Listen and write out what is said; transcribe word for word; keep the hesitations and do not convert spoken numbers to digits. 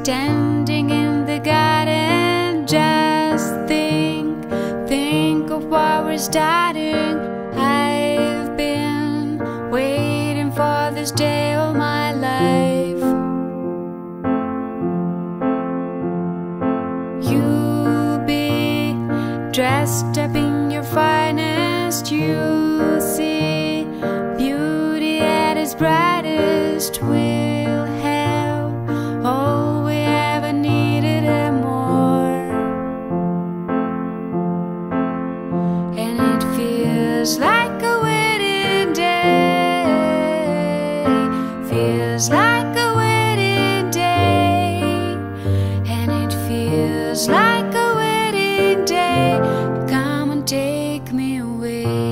standing in the garden, just think, think of what we're starting. I've been waiting for this day all my life. You'll be dressed up in your finest, you'll see beauty at its brightest. We'll have all we ever needed and more, and it feels like a wedding day, feels like a wedding day, and it feels like a wedding day. Come and take me away.